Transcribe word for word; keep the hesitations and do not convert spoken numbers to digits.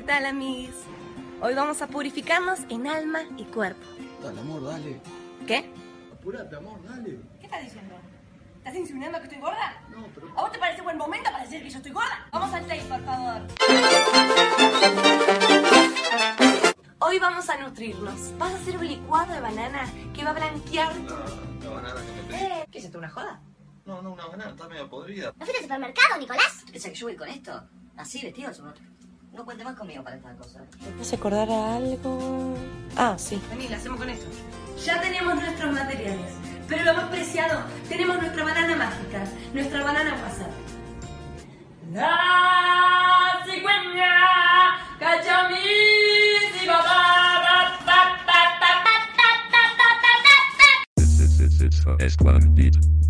tal, amiguis? Hoy vamos a purificarnos en alma y cuerpo. Dale, amor, dale. ¿Qué? Apúrate, amor, dale. ¿Qué estás diciendo? ¿Estás insinuando que estoy gorda? No, pero... ¿A vos te parece buen momento para decir que yo estoy gorda? Vamos al tape, por favor. Hoy vamos a nutrirnos. Vas a hacer un licuado de banana que va a blanquear tu... La banana que me pedí. Eh, ¿Qué es esto, una joda? No, no, una banana está medio podrida. ¿No fuiste al supermercado, Nicolás? ¿Tú piensas que yo voy con esto? Así, vestidos. No, no cuente más conmigo para estas cosas. ¿No se acordara algo? Ah, sí. Vení, lo hacemos con esto. Ya tenemos nuestros materiales. Pero lo más preciado, tenemos nuestra banana mágica. Nuestra banana WhatsApp. La cigüeña, cachamisi, papá, pa, pa, pa, pa, pa, pa, pa, pa, pa, pa. It's, it's, it's, it's for Esquire Beat.